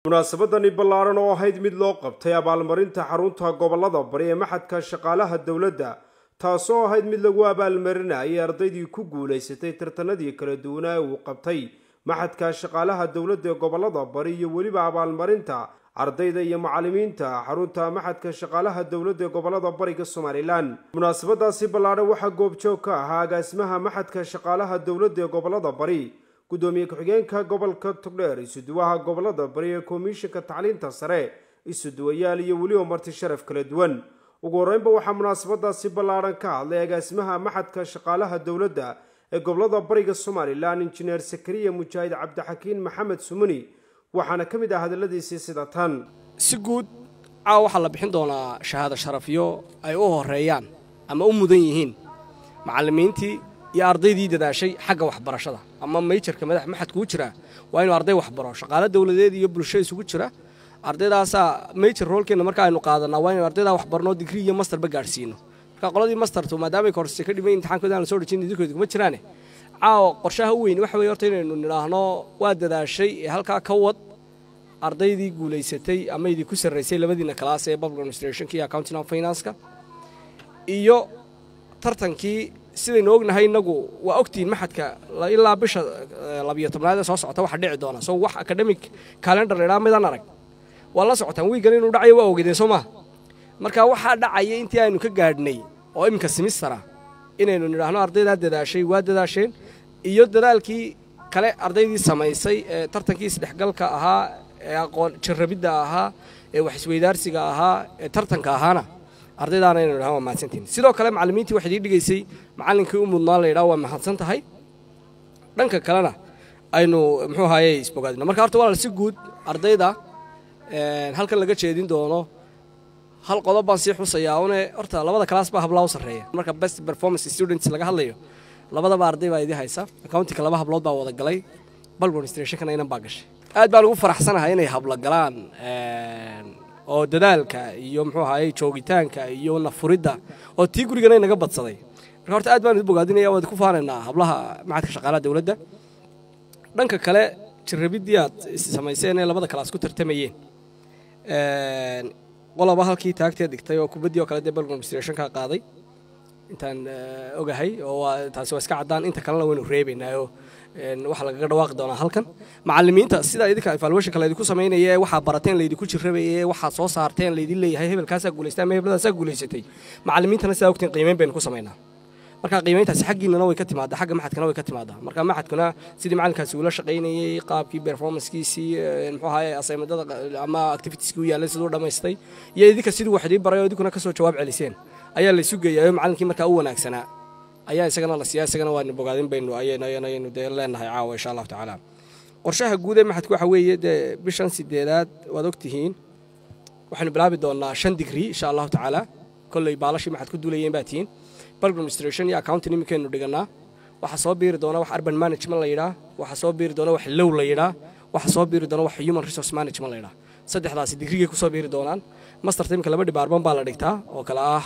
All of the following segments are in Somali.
munaasabadani ballaaran oo ahayd mid loo qabtay abaalmarinta xarunta gobolada bari ee maxadka shaqaalaha dawladda taasoo ahayd mid lagu abaalmarinayay ardaydii ku guuleysatay tartanadii kala duwanaa ee uu qabtay maxadka shaqaalaha dawladda ee gobolada bari iyo weliba abaalmarinta ardayda iyo macallimiinta xarunta maxadka shaqaalaha dawladda ee gobolada bariga Soomaaliland. munaasabadaasi ballaaran waxaa goobjoog ka ahaa agaasimaha maxadka shaqaalaha dawladda ee gobolada bari gudoomiye ku-xigeenka gobolka Togdheer isuduwaha gobolada bari ee komishanka tacliinta sare isuduwayaal iyo weliba marti sharaf kala duwan. ugu horeynba waxaa munaasabadaasi ballaaran ka hadlay agaasimaha maxadka shaqaalaha dawladda ee gobolada bariga Soomaaliland injineer Sakariya Mujaahid Cabdixakiin Maxamed Sumuni waxaana ka mid ah hadaladiisii sida tan: si guud waxa la bixin doonaa shahaado sharafyo ay u horeeyaan ama u mudan yihiin macallimiintii iyo ardaydii dadaashay xagga waxbarashada ama majorka madax maxadku u jira waa inuu arday waxbaro shaqaale dawladeed iyo bulshada isugu jira ardaydaas major roolkeena marka aynu qaadanaa waa inuu ardayda waxbarno degree iyo master ba gaarsiino marka qoladii mastertu maadaama ay koorsi ka dhimay imtixaankooda aan soo dhajin idinkood kuma jiraan qorshaha weyn waxa weeye horta inaynu niraahno waa dadaashay halka ka wad ardaydii guuleysatay ama idin ku sareysay labadiina class ee public administration iyo accounting and finance iyo tartankii sidaynu ognahay inagu waa ogtiin maxadka ilaa bisha 12aad ee soo socota waxa dhici doona soo wax academic calendar midaan arag waa la socotaan wiigan inuu dhacayo waa ogeedeen Soomaa marka waxa dhacay intii aynu ka gaadhnay oo imka semester inaynu niraahno ardayda dadaashay waa dadaasheen iyo dadaalkii kale ardaydii samaysay tartankii isdhexgalka ahaa ee aqoon jarrabida ahaa ee wax isweydaarsiga ahaa ee tartanka ahaana ardaydaana inaynu niraahno waa mahadsantiin sidoo kale macallimiintii waxay dhigaysay macallinkii u mudnaa la yiraahdo waa mahadsan tahay dhanka kalena aynu muxuu ahaayay isbogaadina marka horta walaal si guud ardayda halkan laga jeedin doono hal qodob baan sii xusayaa oo horta labada class ba hablaw sareeya marka best performance students laga hadlayo labadaba arday baa idin haysa accounting laba hablood baa wada galay bulk administration kana inaan baa gashay aad baan ugu faraxsanahay inay habla galaan oo dadaalka iyo muxuu ahaayay joogitaanka iyo nafuridda oo tii gurigana inaga badsaday marka horta aad baan u bogaadinayaa wada ku faanaynaa hablaha maxadka shaqaalaha dawladda dhanka kale jarrabidii aad samayseen ee labada class ku tartamayeen qolaba halkii taagtay dhigtay oo kubadii oo kale bulk administration ka qaaday intaan ogahay oo taasi waa iska cadaan inta kalena waynu reebaynaa waxa laga dhawaaqi doonaa halkan macallimiinta sida idinka evaluation kale idinku sameynayay waxa barateen la idinku jirrabayay waxa soo saarteen la idin leeyahay hebelkaas guuleystay ama hebeladaas guuleysatay macallimiintana sida waqti qiimeyn baynu ku sameynaa marka qiimeyntaasi xaqiinana way ka timaadaa xagga maxadkana way ka timaadaa marka maxadkuna sidii macallinkaasi uu la shaqeynayay qaabkii performance-kiisii muxuu ahaayay assignment-da ama activities-kii uu yaalay sidoo dhameystay iyo idinka sidii wax idin baray oo idinkuna ka soo jawaab celiseen ayaa la sugayaa macallinkii marka uu wanaagsanaa ayaa isagana la siyaasad isagana waa bogaadin baynu ayaynu leenahay caawa insha Allah taala qorshaha guud ee maxadku waxa weeye bishan 8aad waad ogtihiin waxaanu bilaabi doonaa 5 degree insha Allah taala kulay baalashi maxad ku duulayeen baatiin public administration iyo accounting imikeenu dhiganaa waxa soo biiri doona wax urban management la yiraahdo waxa soo biiri doona wax law la yiraahdo waxa soo biiri doona wax human resource management la yiraahdo saddexdaas degree ku soo biiri doonaan master teamka laba department baa la dhigtaa oo kala ah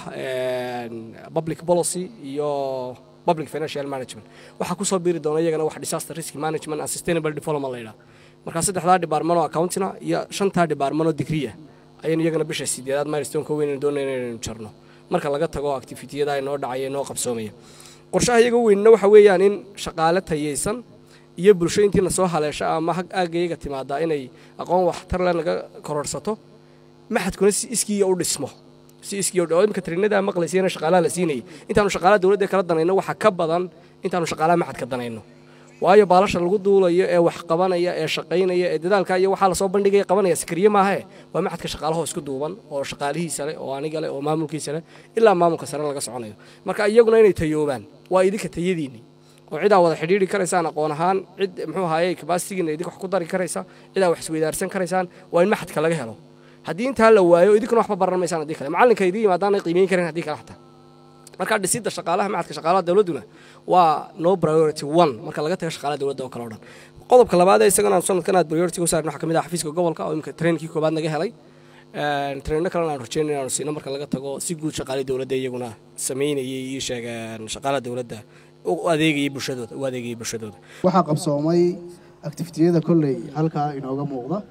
public policy iyo public financial management waxa ku soo biiri doona iyagana wax disaster risk management and sustainable development la yiraahdo marka saddexda department oo accounting iyo shanta department oo degree ayaan iyagana bisha 8aad milestone ka weyn doonayna inaynu jarno marka laga tago activity-yada ay noo dhacay noo qabsoomay qorshaha iyaga weynna waxa weeyaan in shaqaale tayeysan iyo bulshada intii soo haleesha ama aagayga timaada inay aqoon wax tar la naga kororsato maxadkuna si iskii u dhismo si iskii oo imka trinada maqlaysiina shaqaalaha la siinay intaanu shaqaalaha dawladda kala danayno waxa ka badan intaanu shaqaalaha maxadka danayno waayo baalasha lagu duulayo ee wax qabanaya ee shaqeynaya ee dadaalka iyo waxa la soo bandhigay qabanaya Sakariya maaha waa maxadka shaqaalaha isku duuban oo shaqaalihiisa leh oo aniga leh oo maamulkiisa leh ilaa maamulka sare laga soconayo marka iyaguna inay tayoobaan waa idinka tayadiini oo cid wada xiriiri karaysaan aqoon ahaan cid muxuu ahaayay capacity-ga idinka wax ku dari karaysa cid wax isweydaarsan karaysaan waa in maxadka laga helo haddii inta la waayo idinkuna waxba baranaysan hadii kale macallinka idin yimaadaan qiimeyn kareen hadii kale xataa marka dhisidda shaqaalaha maxadka shaqaalaha dawladuna waa no priority 1 marka laga tago shaqaalaha dawladda oo kala dhan qodobka labaad ee isagana sanadkan aad priority ku saarno waxa kamid ah xafiiska gobolka oo imka training-kii koobaad naga helay training kale aan rajaynayo inaan siino marka laga tago si guud shaqaalaha dawladda iyaguna sameynayay iyo sheegan shaqaalaha dawladda oo adeegay bulshadooda waxa qabsoomay activity-yada kulay halka inooga muuqda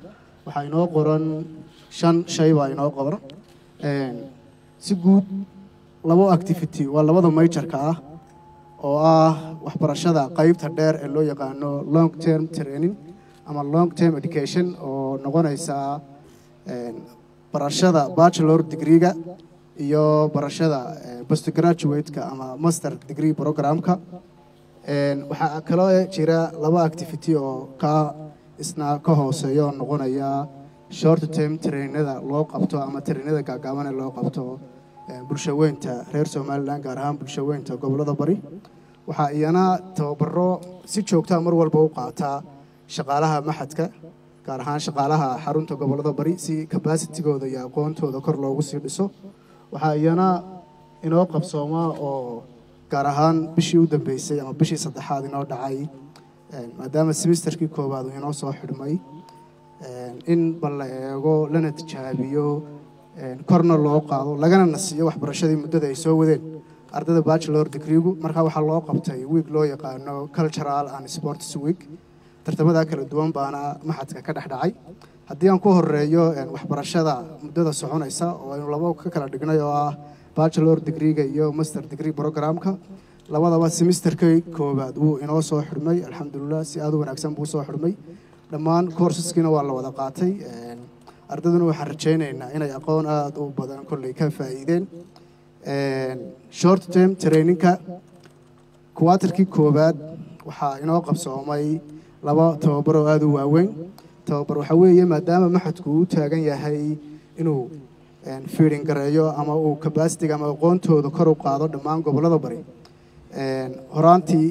waxaa inoo qoran 5 shay baa inoo qoran si guud labo activity waa labada majorka ah oo ah waxbarashada qaybta dheer ee loo yaqaano long term training ama long term education oo noqonaysa barashada bachelor degree-ga iyo barashada postgraduate-ka ama master degree program-ka waxaa kaloo jira laba activity oo ka isna ka hooseeyo noqonaya short term trainada loo qabto ama trainada gaagaaban ee loo qabto bulshaweynta reer Soomaaliland gaar ahaan bulshaweynta gobolada bari waxaa iyana tababaro si joogto ah mar walba u qaata shaqaalaha maxadka gaar ahaan shaqaalaha xarunta gobolada bari si capacity-gooda iyo aqoontooda kor loogu sii dhiso waxaa iyana inoo qabsooma oo gaar ahaan bishii u dambeysay ama bishii saddexaad inoo dhacay maadaama semesterkii koowaad uu inoo soo xidhmay in bal la eego lana tijaabiyo korna loo qaado lagana nasiyo waxbarashadii muddada ay soo wadeen ardayda bachelor degree-gu markaa waxaa loo qabtay week loo yaqaano cultural and sports week tartamada kala duwan baana maxadka ka dhex dhacay haddii aan ku horeeyo waxbarashada muddada soconaysa oo aynu labo ka kala dhignay oo ah bachelor degree-ga iyo master degree program-ka labadaba semesterkii koowaad uu inoo soo xidhmay alxamdulillah si aad u wanaagsan buu soo xidhmay dhammaan courseskiina waa la wada qaatay ardayduna waxaan rajaynaynaa inay aqoon aad u badan kolley ka faa'iideen short term training-ka quarter-kii koowaad waxaa inoo qabsoomay laba tababar oo aad u waaweyn tababar waxa weeye maadaama maxadku uu taagan yahay inuu feeding gareeyo ama uu capacity ama aqoontooda kor u qaado dhammaan gobolada bari horaantii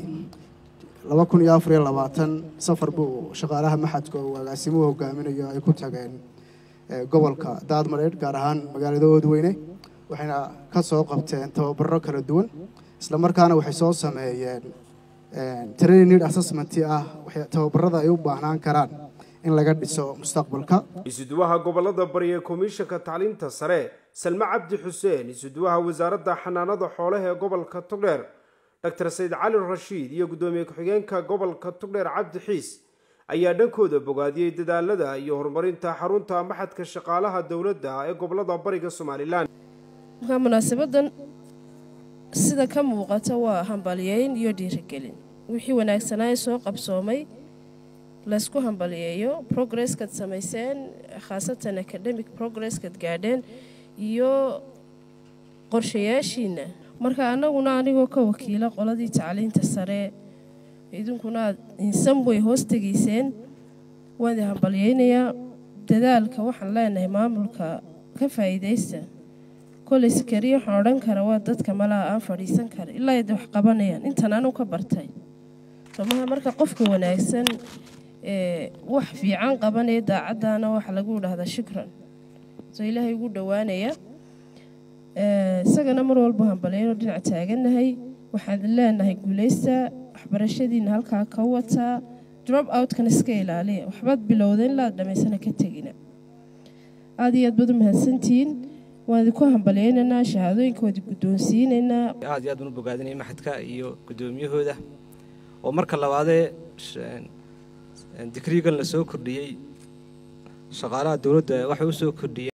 2024 safar buu shaqaalaha maxadka oo agaasimuhu hogaaminayo ay ku tageen gobolka Daadmareed gaar ahaan magaalada Oodweyne waxayna ka soo qabteen tababaro kala duwan isla markaana waxay soo sameeyeen training assessment ah tababarada ay u baahnaan karaan in laga dhiso mustaqbalka isuduwaha gobolada bari ee komishanka tacliinta sare Salma Cabdi Xuseen isuduwaha wasaaradda xanaanada xoolaha ee gobolka Togdheer Dr. Said Cali Rashid iyo gudoomiye ku-xigeenka gobolka Togdheer Cabdi Xiis ayaa dhankooda bogaadiyay dadaalada iyo horumarinta xarunta maxadka shaqaalaha dawladda ee gobolada bariga Soomaaliland munaasabadan sida ka muuqata waa hambaliyeyn iyo dhiirigelin wixii wanaagsanaa soo qabsoomay la isku hambaliyeeyo progress-ka samayseen khaasatan academic progress-ka gaadheen iyo qorshayaashiina marka anaguna anigoo ka wakiila qoladii tacliinta sare idinkuna in some way hoos tageyseen waan hambaliyeynayaa dadaalka waxaan leenahay maamulka ka faa'iideysta kolleys kariyo waxaan odhan karaa waa dadka malaha aan fadhiisan kara ilaa ay wax qabanayaan intan anu ka bartay somaha marka qofka wanaagsan wax fiican qabanaya daacadana waxa lagu yiraahdaa shukran soo ilaahay ugu dhawaanaya isagana mar walba hambalyeeno dhinac taaganahay waxaan leenahay guuleysta waxbarashadiina halkaa ka wata drop out-kan iska ilaaliya waxbaad bilowdeen ilaa dhamaysana ka tegina aad iyo aad baad u mahadsantihiin waan idinku hambalyeynanaa shahaadooyinka waad guddoonsiinaynaa aad iyo aad baan u bogaadinay maxadka iyo guddoomiyahooda oo marka labaadee digriigan la soo kordhiyey shaqaalaha dawladda waxay u soo kordhiyeen